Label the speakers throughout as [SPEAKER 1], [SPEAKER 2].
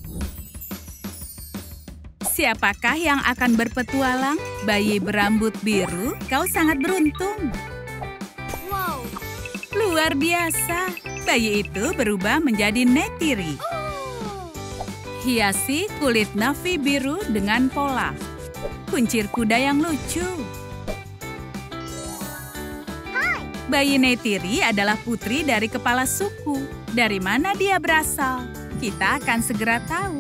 [SPEAKER 1] Siapakah yang akan berpetualang? Bayi berambut biru, kau sangat beruntung.
[SPEAKER 2] Wow.
[SPEAKER 1] Luar biasa. Bayi itu berubah menjadi Neytiri. Hiasi kulit navy biru dengan pola. Kuncir kuda yang lucu. Bayi Neytiri adalah putri dari kepala suku. Dari mana dia berasal? Kita akan segera tahu.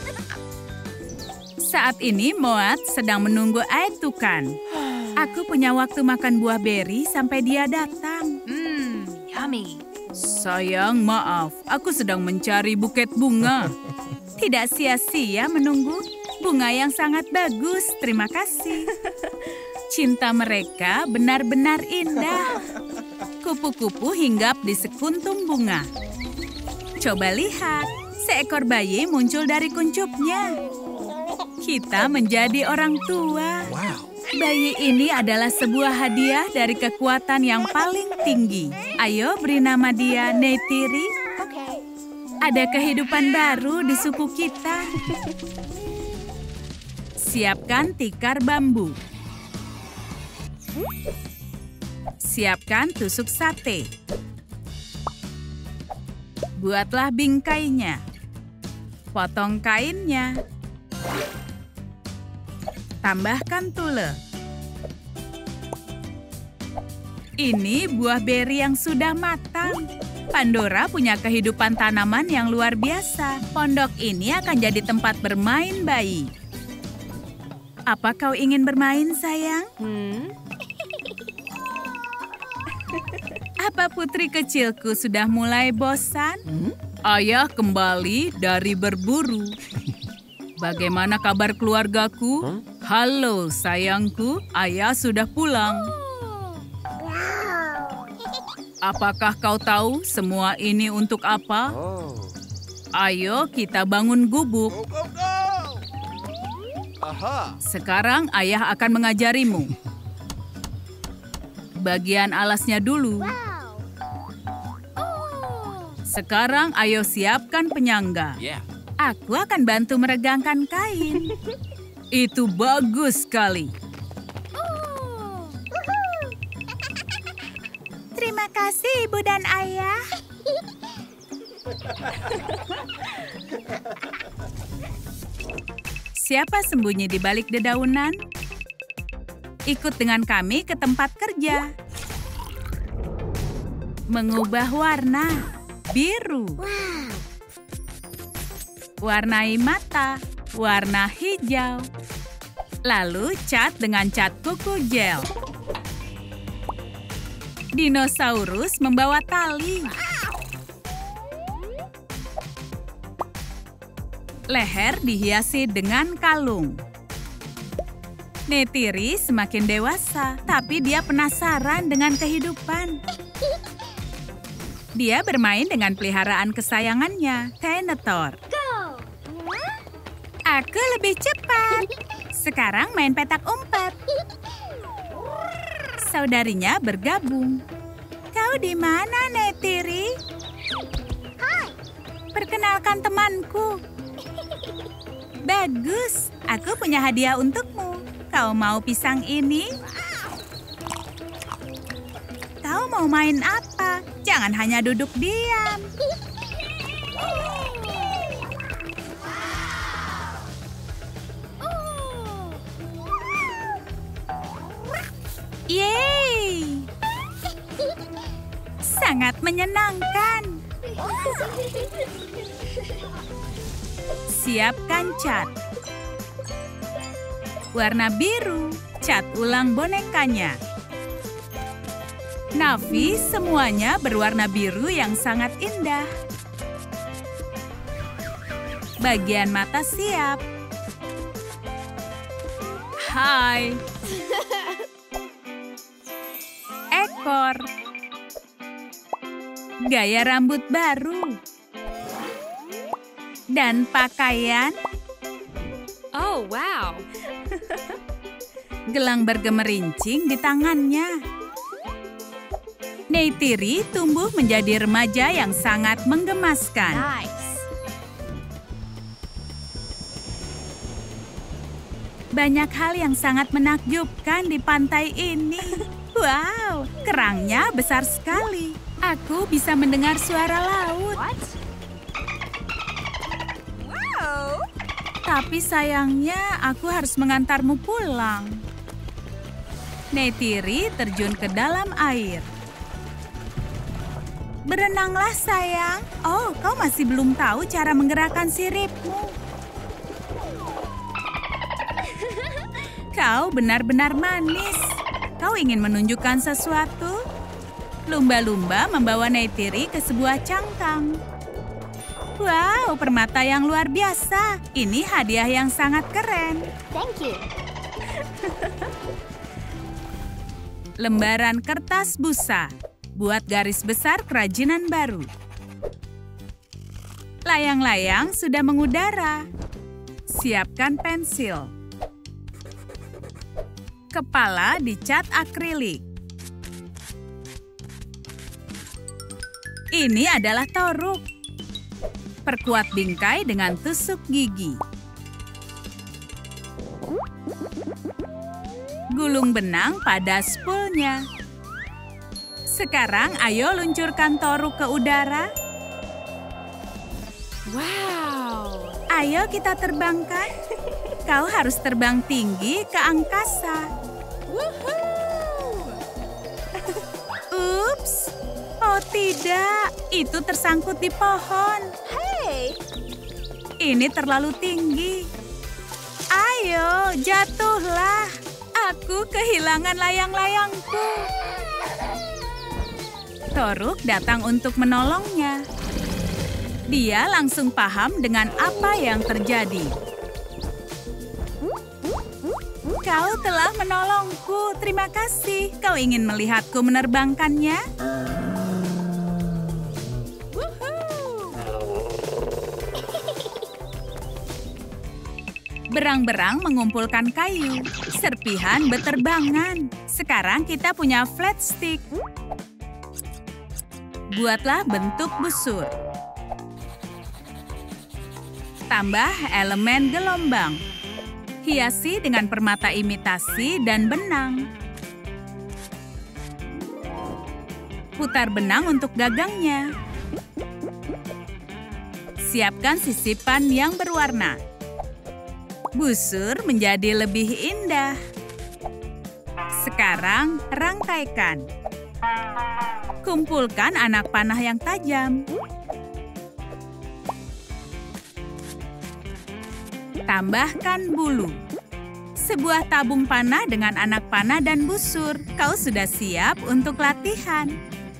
[SPEAKER 1] Saat ini Moat sedang menunggu Aetukan. Aku punya waktu makan buah beri sampai dia datang.
[SPEAKER 2] Yummy.
[SPEAKER 1] Sayang, maaf. Aku sedang mencari buket bunga. Tidak sia-sia menunggu. Bunga yang sangat bagus. Terima kasih. Cinta mereka benar-benar indah. Kupu-kupu hinggap di sekuntum bunga. Coba lihat, seekor bayi muncul dari kuncupnya. Kita menjadi orang tua.
[SPEAKER 3] Wow.
[SPEAKER 1] Bayi ini adalah sebuah hadiah dari kekuatan yang paling tinggi. Ayo beri nama dia Neytiri.
[SPEAKER 2] Okay.
[SPEAKER 1] Ada kehidupan baru di suku kita. Siapkan tikar bambu. Siapkan tusuk sate. Buatlah bingkainya. Potong kainnya. Tambahkan tule. Ini buah beri yang sudah matang. Pandora punya kehidupan tanaman yang luar biasa. Pondok ini akan jadi tempat bermain bayi. Apa kau ingin bermain, sayang? Apa putri kecilku sudah mulai bosan? Ayah kembali dari berburu. Bagaimana kabar keluargaku? Halo, sayangku. Ayah sudah pulang. Apakah kau tahu semua ini untuk apa? Ayo kita bangun gubuk. Sekarang ayah akan mengajarimu. Bagian alasnya dulu. Sekarang ayo siapkan penyangga. Aku akan bantu meregangkan kain. Itu bagus sekali. Terima kasih, Ibu dan Ayah. Siapa sembunyi di balik dedaunan? Ikut dengan kami ke tempat kerja. Mengubah warna. Biru. Warnai mata. Warna hijau. Lalu cat dengan cat kuku gel. Dinosaurus membawa tali. Leher dihiasi dengan kalung. Neytiri semakin dewasa, tapi dia penasaran dengan kehidupan. Dia bermain dengan peliharaan kesayangannya, Tenetor. Aku lebih cepat. Sekarang main petak umpet. Saudarinya bergabung. Kau di mana, Neytiri? Perkenalkan temanku. Bagus, aku punya hadiah untukmu. Kau mau pisang ini? Kau mau main apa? Jangan hanya duduk diam. Yeay! Sangat menyenangkan. Siapkan cat. Warna biru, cat ulang bonekanya. Navi semuanya berwarna biru yang sangat indah. Bagian mata siap. Hai. Ekor. Gaya rambut baru. Dan pakaian.
[SPEAKER 2] Oh, wow.
[SPEAKER 1] Gelang bergemerincing di tangannya. Neytiri tumbuh menjadi remaja yang sangat menggemaskan.
[SPEAKER 2] Nice.
[SPEAKER 1] Banyak hal yang sangat menakjubkan di pantai ini. Wow, kerangnya besar sekali. Aku bisa mendengar suara laut.
[SPEAKER 2] What? Wow.
[SPEAKER 1] Tapi sayangnya aku harus mengantarmu pulang. Neytiri terjun ke dalam air. Berenanglah sayang. Oh, kau masih belum tahu cara menggerakkan siripmu. Kau benar-benar manis. Kau ingin menunjukkan sesuatu? Lumba-lumba membawa Neytiri ke sebuah cangkang. Wow, permata yang luar biasa. Ini hadiah yang sangat keren.
[SPEAKER 2] Thank you.
[SPEAKER 1] Lembaran kertas busa. Buat garis besar kerajinan baru. Layang-layang sudah mengudara. Siapkan pensil. Kepala dicat akrilik. Ini adalah toruk. Perkuat bingkai dengan tusuk gigi. Gulung benang pada spoolnya. Sekarang ayo luncurkan toruk ke udara.
[SPEAKER 2] Wow.
[SPEAKER 1] Ayo kita terbangkan. Kau harus terbang tinggi ke angkasa.
[SPEAKER 2] Woohoo!
[SPEAKER 1] Ups. Oh tidak, itu tersangkut di pohon.
[SPEAKER 2] Hey.
[SPEAKER 1] Ini terlalu tinggi. Ayo, jatuhlah. Aku kehilangan layang-layangku. Toruk datang untuk menolongnya. Dia langsung paham dengan apa yang terjadi. Kau telah menolongku. Terima kasih. Kau ingin melihatku menerbangkannya? Berang-berang mengumpulkan kayu. Serpihan beterbangan. Sekarang kita punya flat stick. Buatlah bentuk busur. Tambah elemen gelombang. Hiasi dengan permata imitasi dan benang. Putar benang untuk gagangnya. Siapkan sisipan yang berwarna. Busur menjadi lebih indah. Sekarang rangkaikan. Kumpulkan anak panah yang tajam. Tambahkan bulu. Sebuah tabung panah dengan anak panah dan busur. Kau sudah siap untuk latihan.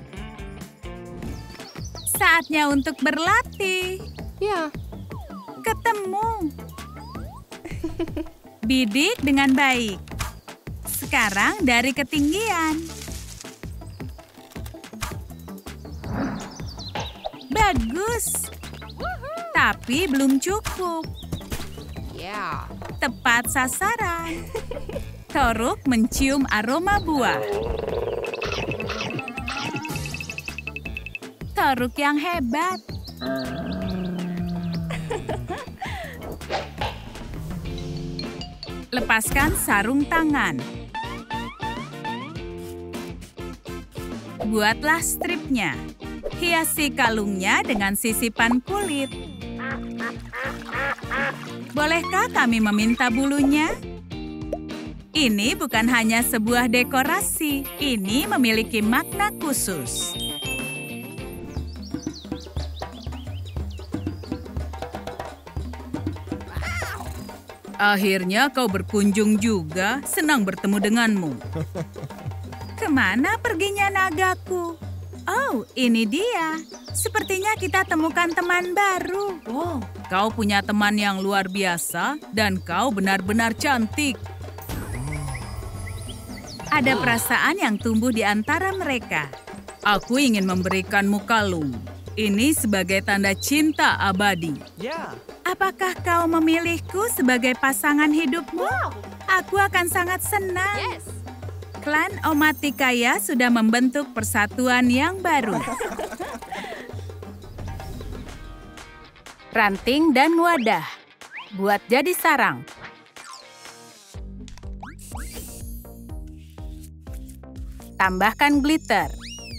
[SPEAKER 1] Saatnya untuk berlatih.
[SPEAKER 2] Yeah.
[SPEAKER 1] Ketemu. Bidik dengan baik. Sekarang dari ketinggian. Bagus. Tapi belum cukup.
[SPEAKER 2] Yeah.
[SPEAKER 1] Tepat sasaran. Toruk mencium aroma buah. Toruk yang hebat. Lepaskan sarung tangan. Buatlah stripnya. Hiasi kalungnya dengan sisipan kulit. Bolehkah kami meminta bulunya? Ini bukan hanya sebuah dekorasi. Ini memiliki makna khusus. Akhirnya kau berkunjung juga. Senang bertemu denganmu. Kemana perginya nagaku? Oh, ini dia. Sepertinya kita temukan teman baru. Wow, kau punya teman yang luar biasa dan kau benar-benar cantik. Ada perasaan yang tumbuh di antara mereka. Aku ingin memberikanmu kalung. Ini sebagai tanda cinta abadi.
[SPEAKER 3] Yeah.
[SPEAKER 1] Apakah kau memilihku sebagai pasangan hidupmu? Aku akan sangat senang.
[SPEAKER 2] Yes.
[SPEAKER 1] Klan Omaticaya sudah membentuk persatuan yang baru. Ranting dan wadah. Buat jadi sarang. Tambahkan glitter.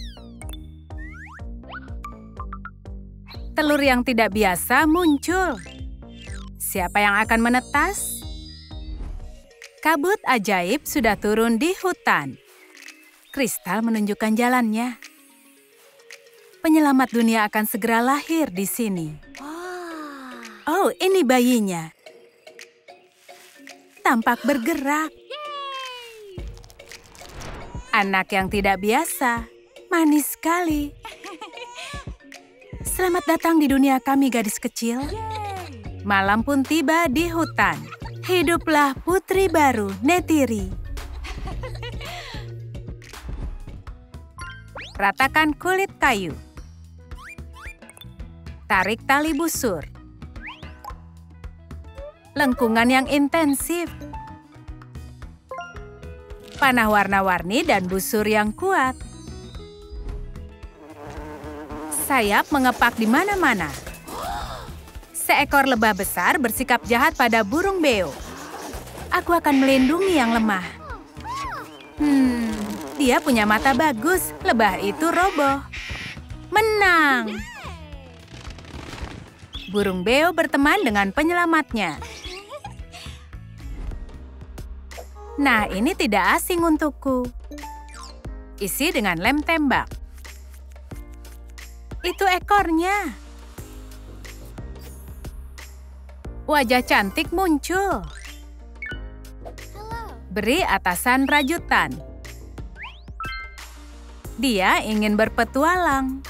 [SPEAKER 1] Telur yang tidak biasa muncul. Siapa yang akan menetas? Kabut ajaib sudah turun di hutan. Kristal menunjukkan jalannya. Penyelamat dunia akan segera lahir di sini. Oh, ini bayinya. Tampak bergerak. Anak yang tidak biasa. Manis sekali. Selamat datang di dunia kami, gadis kecil. Malam pun tiba di hutan. Hiduplah putri baru, Neytiri. Ratakan kulit kayu. Tarik tali busur. Lengkungan yang intensif. Panah warna-warni dan busur yang kuat. Sayap mengepak di mana-mana. Seekor lebah besar bersikap jahat pada burung beo. Aku akan melindungi yang lemah. Dia punya mata bagus. Lebah itu roboh. Menang! Burung beo berteman dengan penyelamatnya. Nah, ini tidak asing untukku. Isi dengan lem tembak. Itu ekornya. Wajah cantik muncul. Beri atasan rajutan. Dia ingin berpetualang.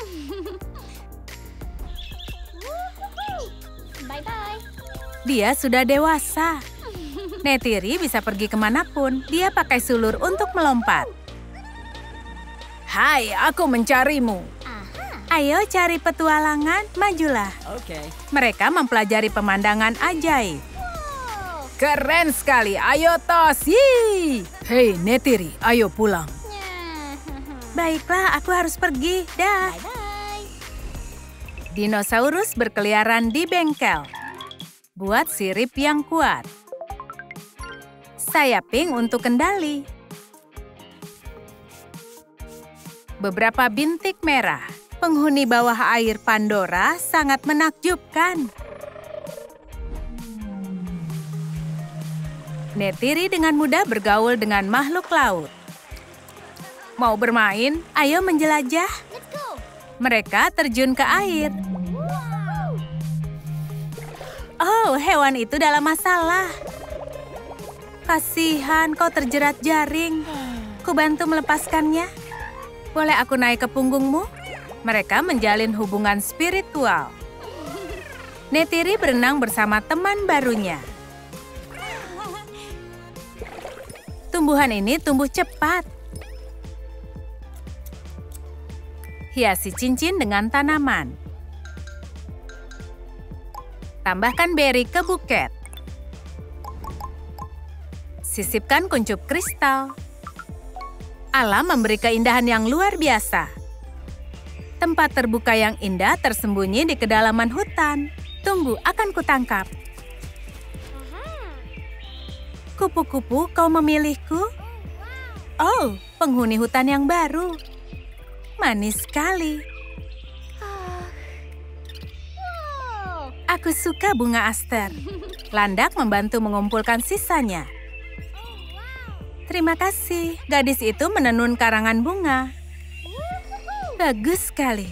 [SPEAKER 1] Dia sudah dewasa. Neytiri bisa pergi kemanapun. Dia pakai sulur untuk melompat. Hai, aku mencarimu. Ayo cari petualangan, majulah. Mereka mempelajari pemandangan ajaib. Keren sekali, ayo tos. Yeay. Hei, Neytiri, ayo pulang. Baiklah, aku harus pergi. Dah. Dinosaurus berkeliaran di bengkel. Buat sirip yang kuat. Sayaping untuk kendali. Beberapa bintik merah. Penghuni bawah air Pandora sangat menakjubkan. Neytiri dengan mudah bergaul dengan makhluk laut. Mau bermain? Ayo menjelajah. Mereka terjun ke air. Oh, hewan itu dalam masalah. Kasihan, kau terjerat jaring. Kubantu melepaskannya. Boleh aku naik ke punggungmu? Mereka menjalin hubungan spiritual. Neytiri berenang bersama teman barunya. Tumbuhan ini tumbuh cepat. Hiasi cincin dengan tanaman. Tambahkan beri ke buket. Sisipkan kuncup kristal. Alam memberi keindahan yang luar biasa. Tempat terbuka yang indah tersembunyi di kedalaman hutan. Tunggu, akan kutangkap. Kupu-kupu, kau memilihku? Oh, penghuni hutan yang baru. Manis sekali. Aku suka bunga aster. Landak membantu mengumpulkan sisanya. Terima kasih, gadis itu menenun karangan bunga. Bagus sekali.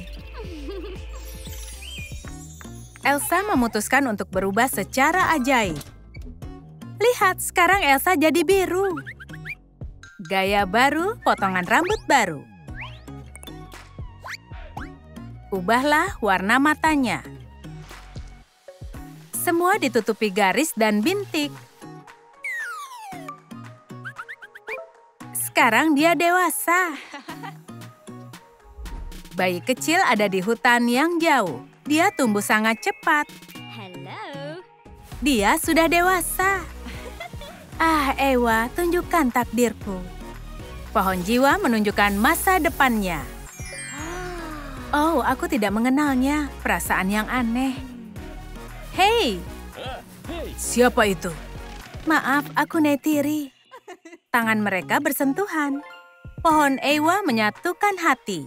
[SPEAKER 1] Elsa memutuskan untuk berubah secara ajaib. Lihat, sekarang Elsa jadi biru. Gaya baru, potongan rambut baru. Ubahlah warna matanya. Semua ditutupi garis dan bintik. Sekarang dia dewasa. Bayi kecil ada di hutan yang jauh. Dia tumbuh sangat cepat. Dia sudah dewasa. Ah, Ewa, tunjukkan takdirku. Pohon jiwa menunjukkan masa depannya. Oh, aku tidak mengenalnya. Perasaan yang aneh. Hei! Siapa itu? Maaf, aku Neytiri. Tangan mereka bersentuhan. Pohon Ewa menyatukan hati.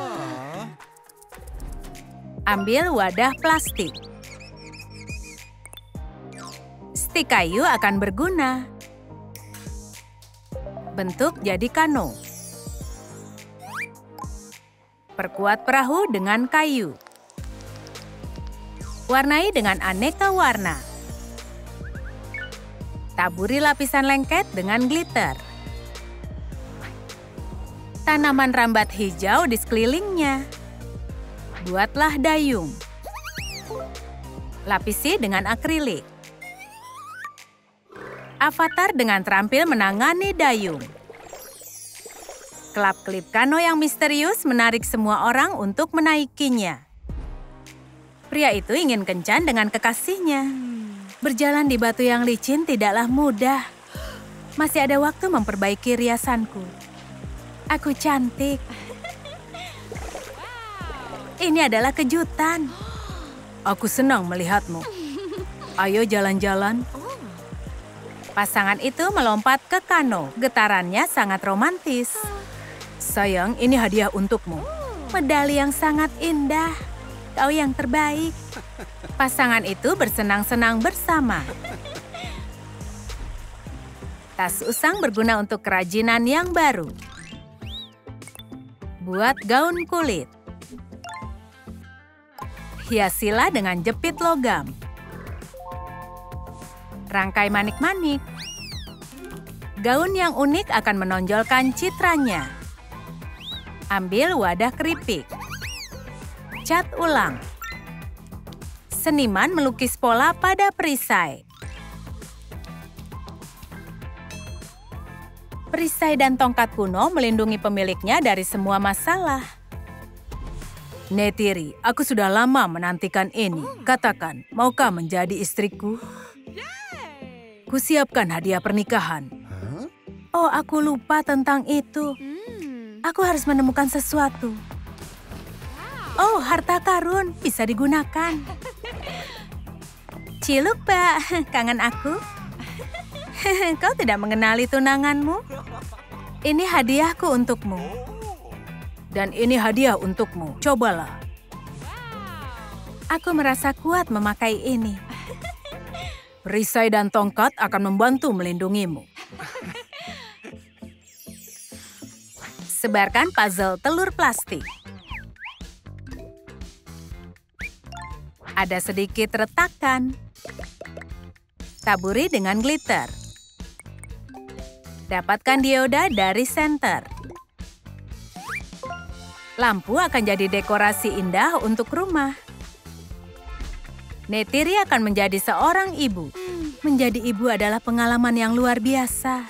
[SPEAKER 1] Ambil wadah plastik. Stik kayu akan berguna. Bentuk jadi kano. Perkuat perahu dengan kayu. Warnai dengan aneka warna. Taburi lapisan lengket dengan glitter. Tanaman rambat hijau di sekelilingnya. Buatlah dayung. Lapisi dengan akrilik. Avatar dengan terampil menangani dayung. Kelap-kelip kano yang misterius menarik semua orang untuk menaikinya. Pria itu ingin kencan dengan kekasihnya. Berjalan di batu yang licin tidaklah mudah. Masih ada waktu memperbaiki riasanku. Aku cantik. Ini adalah kejutan. Aku senang melihatmu. Ayo jalan-jalan. Pasangan itu melompat ke kano. Getarannya sangat romantis. Sayang, ini hadiah untukmu. Medali yang sangat indah. Kau yang terbaik. Pasangan itu bersenang-senang bersama. Tas usang berguna untuk kerajinan yang baru. Buat gaun kulit. Hiasilah dengan jepit logam. Rangkai manik-manik. Gaun yang unik akan menonjolkan citranya. Ambil wadah keripik. Cat ulang. Seniman melukis pola pada perisai. Perisai dan tongkat kuno melindungi pemiliknya dari semua masalah. Neytiri, aku sudah lama menantikan ini. Katakan, maukah menjadi istriku? Kusiapkan hadiah pernikahan. Oh, aku lupa tentang itu. Aku harus menemukan sesuatu. Oh, harta karun bisa digunakan. Ciluk, Pak. Kangen aku. Kau tidak mengenali tunanganmu? Ini hadiahku untukmu. Dan ini hadiah untukmu. Cobalah. Aku merasa kuat memakai ini. Perisai dan tongkat akan membantu melindungimu. Sebarkan puzzle telur plastik. Ada sedikit retakan. Taburi dengan glitter. Dapatkan dioda dari senter. Lampu akan jadi dekorasi indah untuk rumah. Neytiri akan menjadi seorang ibu. Menjadi ibu adalah pengalaman yang luar biasa.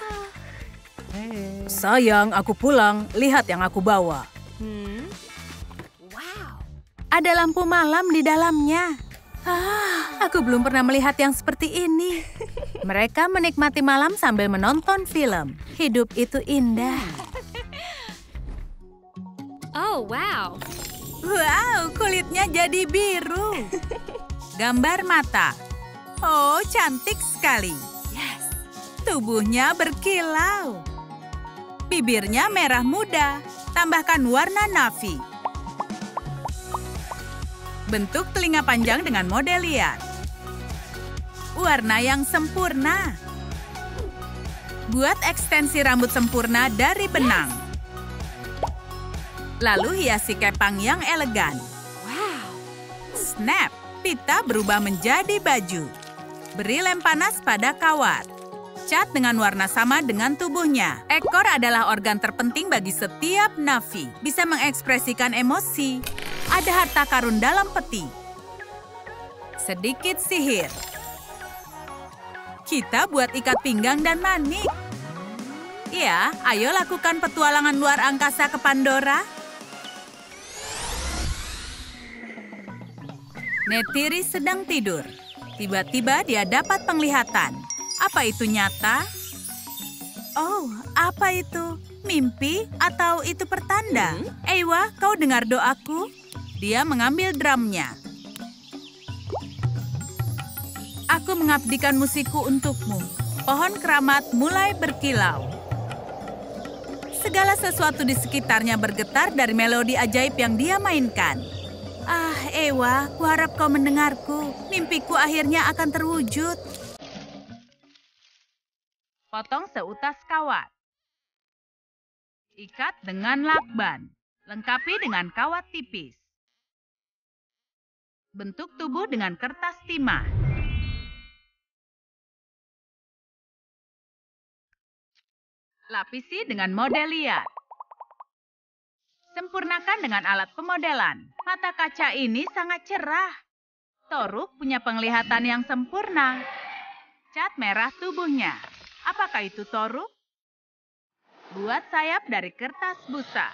[SPEAKER 1] Sayang, aku pulang. Lihat yang aku bawa.
[SPEAKER 2] Wow.
[SPEAKER 1] Ada lampu malam di dalamnya. Aku belum pernah melihat yang seperti ini. Mereka menikmati malam sambil menonton film. Hidup itu indah.
[SPEAKER 2] Oh, wow.
[SPEAKER 1] Wow, kulitnya jadi biru. Gambar mata. Oh, cantik sekali.
[SPEAKER 2] Yes.
[SPEAKER 1] Tubuhnya berkilau. Bibirnya merah muda. Tambahkan warna navy. Bentuk telinga panjang dengan model liar. Warna yang sempurna. Buat ekstensi rambut sempurna dari benang. Lalu hiasi kepang yang elegan.
[SPEAKER 2] Wow.
[SPEAKER 1] Snap, pita berubah menjadi baju. Beri lem panas pada kawat. Cat dengan warna sama dengan tubuhnya. Ekor adalah organ terpenting bagi setiap navi. Bisa mengekspresikan emosi. Ada harta karun dalam peti. Sedikit sihir. Kita buat ikat pinggang dan manik. Ya, ayo lakukan petualangan luar angkasa ke Pandora. Neytiri sedang tidur. Tiba-tiba dia dapat penglihatan. Apa itu nyata? Oh, apa itu? Mimpi atau itu pertanda? Ewa, kau dengar doaku? Dia mengambil drumnya. Aku mengabdikan musikku untukmu. Pohon keramat mulai berkilau. Segala sesuatu di sekitarnya bergetar dari melodi ajaib yang dia mainkan. Ah, Ewa, kuharap kau mendengarku. Mimpiku akhirnya akan terwujud. Potong seutas kawat. Ikat dengan lakban. Lengkapi dengan kawat tipis. Bentuk tubuh dengan kertas timah. Lapisi dengan model liat. Sempurnakan dengan alat pemodelan. Mata kaca ini sangat cerah. Toruk punya penglihatan yang sempurna. Cat merah tubuhnya. Apakah itu Toruk? Buat sayap dari kertas busa.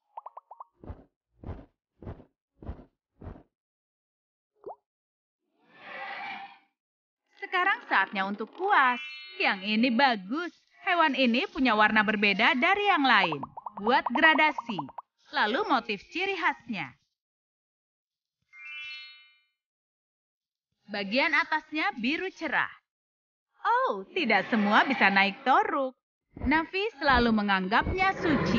[SPEAKER 1] Sekarang saatnya untuk kuas. Yang ini bagus. Hewan ini punya warna berbeda dari yang lain. Buat gradasi. Lalu motif ciri khasnya. Bagian atasnya biru cerah. Oh, tidak semua bisa naik Toruk. Navi selalu menganggapnya suci.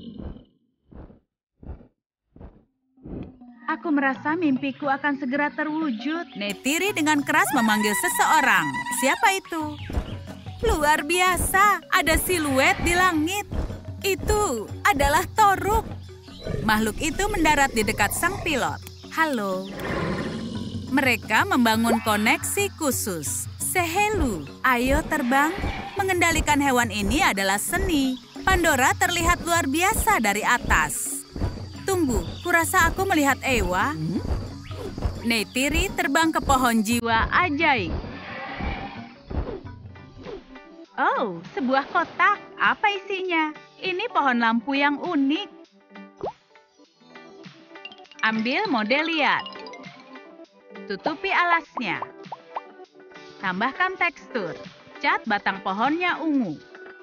[SPEAKER 1] Aku merasa mimpiku akan segera terwujud. Neytiri dengan keras memanggil seseorang. Siapa itu? Luar biasa, ada siluet di langit. Itu adalah Toruk. Makhluk itu mendarat di dekat sang pilot. Halo. Mereka membangun koneksi khusus. Sehelu, ayo terbang. Mengendalikan hewan ini adalah seni. Pandora terlihat luar biasa dari atas. Tunggu, kurasa aku melihat Ewa. Neytiri terbang ke pohon jiwa ajaib. Oh, sebuah kotak. Apa isinya? Ini pohon lampu yang unik. Ambil model liat. Tutupi alasnya. Tambahkan tekstur. Cat batang pohonnya ungu.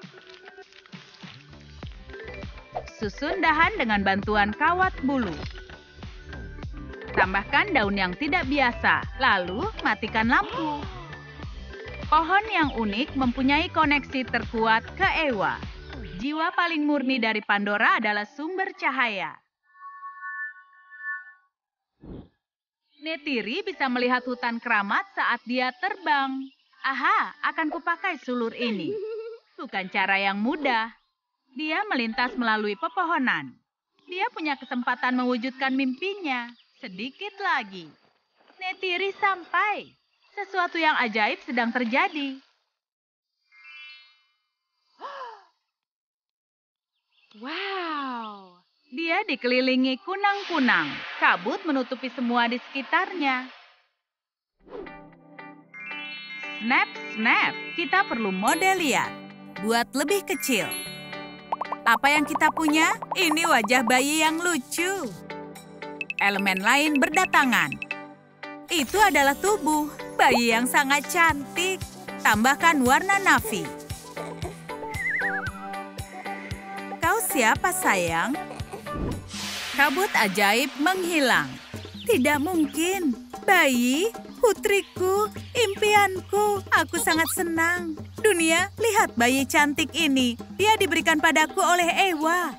[SPEAKER 1] Susun dahan dengan bantuan kawat bulu. Tambahkan daun yang tidak biasa. Lalu matikan lampu. Pohon yang unik mempunyai koneksi terkuat ke Ewa. Jiwa paling murni dari Pandora adalah sumber cahaya. Neytiri bisa melihat hutan keramat saat dia terbang. Aha, akan kupakai sulur ini. Bukan cara yang mudah. Dia melintas melalui pepohonan. Dia punya kesempatan mewujudkan mimpinya. Sedikit lagi. Neytiri sampai. Sesuatu yang ajaib sedang terjadi. Wow. Dia dikelilingi kunang-kunang. Kabut menutupi semua di sekitarnya. Snap, snap. Kita perlu model liat. Buat lebih kecil. Apa yang kita punya? Ini wajah bayi yang lucu. Elemen lain berdatangan. Itu adalah tubuh bayi yang sangat cantik. Tambahkan warna navy. Kau siapa, sayang? Kabut ajaib menghilang. Tidak mungkin. Bayi, putriku, impianku. Aku sangat senang. Dunia, lihat bayi cantik ini. Dia diberikan padaku oleh Ewa.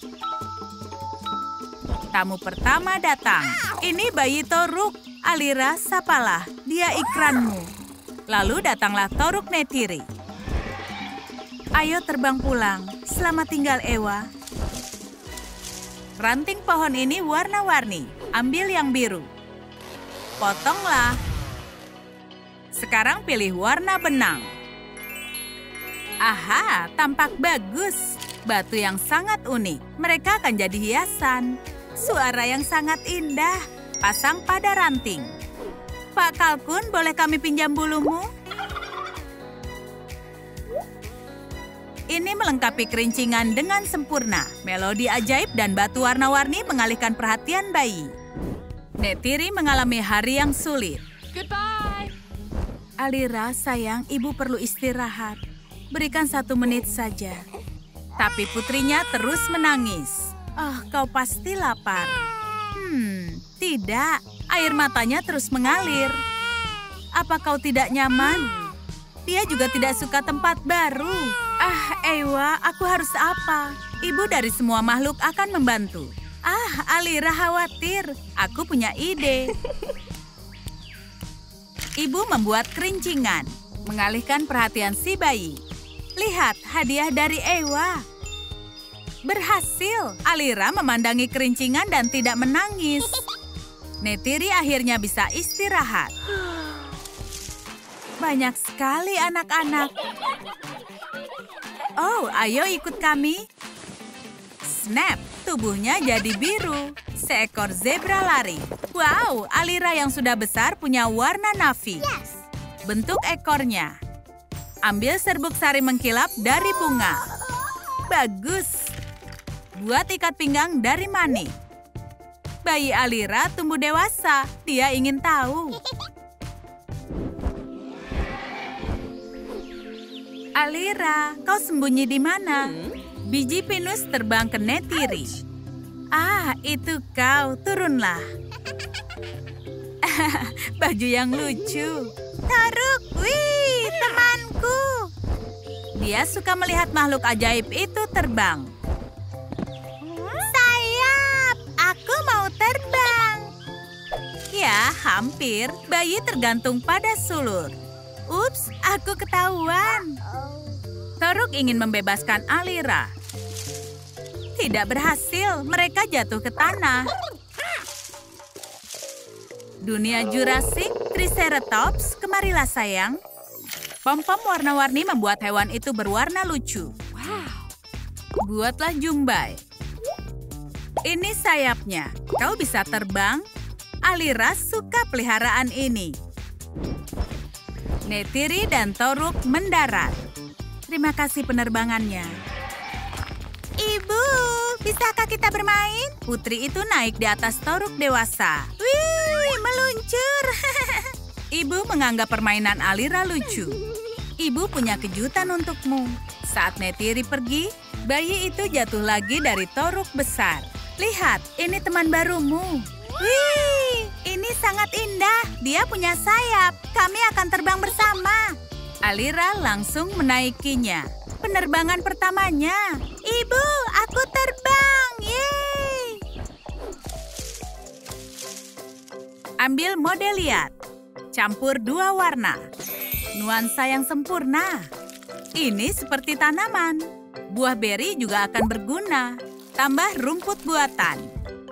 [SPEAKER 1] Tamu pertama datang. Ini bayi Toruk. Alira, sapalah. Dia ikranmu. Lalu datanglah Toruk Neytiri. Ayo terbang pulang. Selamat tinggal, Ewa. Ranting pohon ini warna-warni. Ambil yang biru. Potonglah. Sekarang pilih warna benang. Aha, tampak bagus. Batu yang sangat unik. Mereka akan jadi hiasan. Suara yang sangat indah. Pasang pada ranting. Pak Kalkun, boleh kami pinjam bulumu? Ini melengkapi kerincingan dengan sempurna. Melodi ajaib dan batu warna-warni mengalihkan perhatian bayi. Neytiri mengalami hari yang sulit.
[SPEAKER 2] Goodbye.
[SPEAKER 1] Alira, sayang, ibu perlu istirahat. Berikan 1 menit saja. Tapi putrinya terus menangis. Oh, kau pasti lapar. Tidak. Air matanya terus mengalir. Apa kau tidak nyaman? Dia juga tidak suka tempat baru. Ewa, aku harus apa? Ibu dari semua makhluk akan membantu. Alira khawatir. Aku punya ide. Ibu membuat kerincingan, mengalihkan perhatian si bayi. Lihat, hadiah dari Ewa. Berhasil. Alira memandangi kerincingan dan tidak menangis. Neytiri akhirnya bisa istirahat. Banyak sekali anak-anak. Oh, ayo ikut kami. Snap, tubuhnya jadi biru. Seekor zebra lari. Wow, Alira yang sudah besar punya warna navy. Bentuk ekornya. Ambil serbuk sari mengkilap dari bunga. Bagus. Buat ikat pinggang dari mani. Bayi Alira tumbuh dewasa. Dia ingin tahu. Alira, kau sembunyi di mana? Biji pinus terbang ke Neytiri. Itu kau. Turunlah. Baju yang lucu. Toruk, wih, temanku. Dia suka melihat makhluk ajaib itu terbang. Sayap, aku mau terbang. Ya, hampir. Bayi tergantung pada sulur. Ups, aku ketahuan. Toruk ingin membebaskan Alira. Tidak berhasil, mereka jatuh ke tanah. Dunia Jurassic, Triceratops, kemarilah sayang. Pom-pom warna-warni membuat hewan itu berwarna lucu. Buatlah jumbai. Ini sayapnya. Kau bisa terbang? Alira suka peliharaan ini. Neytiri dan Toruk mendarat. Terima kasih penerbangannya. Ibu, bisakah kita bermain? Putri itu naik di atas Toruk dewasa. Wih, meluncur. Ibu menganggap permainan Alira lucu. Ibu punya kejutan untukmu. Saat Neytiri pergi, bayi itu jatuh lagi dari Toruk besar. Lihat, ini teman barumu. Wih, ini sangat indah. Dia punya sayap. Kami akan terbang bersama. Alira langsung menaikinya. Penerbangan pertamanya. Ibu, aku terbang. Yeay. Ambil mode lihat. Campur dua warna. Nuansa yang sempurna. Ini seperti tanaman. Buah beri juga akan berguna. Tambah rumput buatan.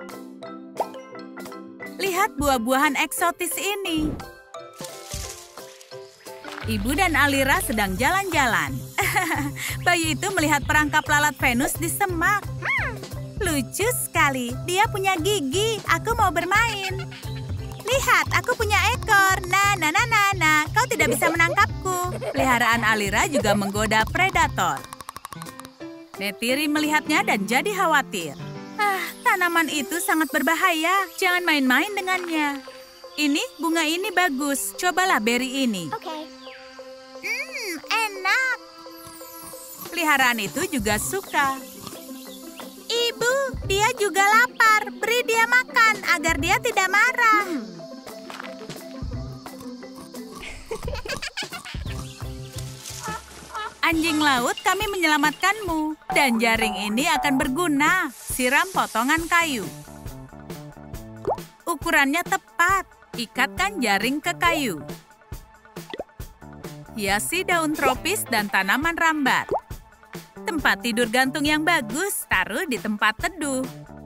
[SPEAKER 1] Lihat buah-buahan eksotis ini. Ibu dan Alira sedang jalan-jalan. Bayi itu melihat perangkap lalat Venus di semak. Lucu sekali. Dia punya gigi. Aku mau bermain. Lihat, aku punya ekor. Nah. Kau tidak bisa menangkapku. Peliharaan Alira juga menggoda predator. Neytiri melihatnya dan jadi khawatir. Tanaman itu sangat berbahaya. Jangan main-main dengannya. Ini, bunga ini bagus. Cobalah beri ini. Enak. Peliharaan itu juga suka. Ibu, dia juga lapar. Beri dia makan agar dia tidak marah. Anjing laut, kami menyelamatkanmu. Dan jaring ini akan berguna. Siram potongan kayu. Ukurannya tepat. Ikatkan jaring ke kayu. Hiasi daun tropis dan tanaman rambat. Tempat tidur gantung yang bagus, taruh di tempat teduh.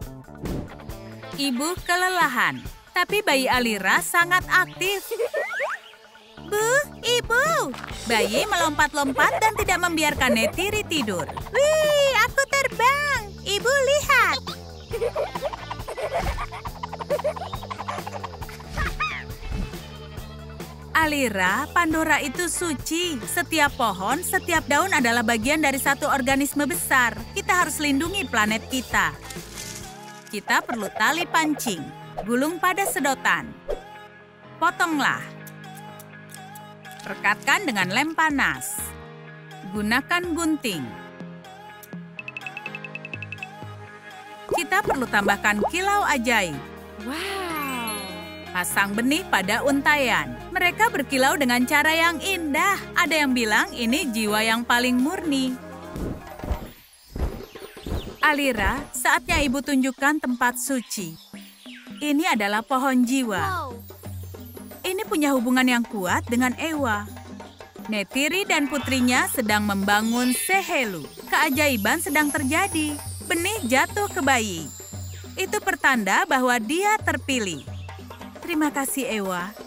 [SPEAKER 1] Ibu kelelahan, tapi bayi Alira sangat aktif. Bu, ibu! Bayi melompat-lompat dan tidak membiarkan Neytiri tidur. Wih, aku terbang! Ibu lihat! Alira, Pandora itu suci. Setiap pohon, setiap daun adalah bagian dari satu organisme besar. Kita harus lindungi planet kita. Kita perlu tali pancing. Gulung pada sedotan. Potonglah. Rekatkan dengan lem panas. Gunakan gunting. Kita perlu tambahkan kilau ajaib.
[SPEAKER 2] Wow.
[SPEAKER 1] Pasang benih pada untaian. Mereka berkilau dengan cara yang indah. Ada yang bilang ini jiwa yang paling murni. Alira, saatnya ibu tunjukkan tempat suci. Ini adalah pohon jiwa.
[SPEAKER 2] Whoa.
[SPEAKER 1] Ini punya hubungan yang kuat dengan Ewa. Neytiri dan putrinya sedang membangun Sehelu. Keajaiban sedang terjadi. Benih jatuh ke bayi. Itu pertanda bahwa dia terpilih. Terima kasih, Ewa.